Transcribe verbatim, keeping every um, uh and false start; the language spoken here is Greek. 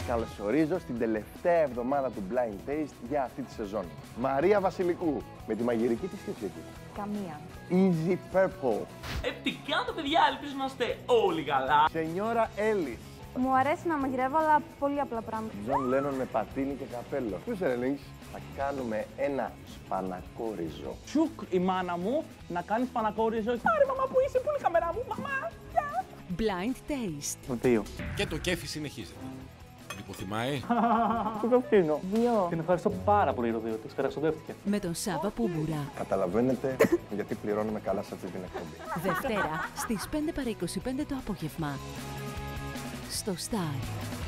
καλωσορίζω στην τελευταία εβδομάδα του Blind Taste για αυτή τη σεζόν. Μαρία Βασιλικού, με τη μαγειρική της σχέση. Καμία. Easy Purple. Ε, τι κάνετε, παιδιά, ελπίζω να είστε όλοι καλά. Σενιόρα Έλλης. Μου αρέσει να μαγειρεύω, αλλά πολύ απλά πράγματα. Τζον Λένον με πατίνι και καπέλο. Πού έλεγες? Θα κάνουμε ένα σπανακό ριζό. Τσουκ η μάνα μου να κάνει σπανακό ριζό. Άρε μαμά, που είσαι, πού είναι η καμερά μου, μαμά. Blind Taste. Δύο. Και το κέφι συνεχίζεται. Λιποθυμάει. Το καυτίνω. Δύο. Την ευχαριστώ πάρα πολύ, Ροδίο. Τη χαραξοδεύτηκε. Με τον Σάβα Πούμπουρα. Καταλαβαίνετε γιατί πληρώνουμε καλά σε αυτή την εκπομπή. Δευτέρα στις πέντε παρά είκοσι πέντε το απόγευμα. Στο Star.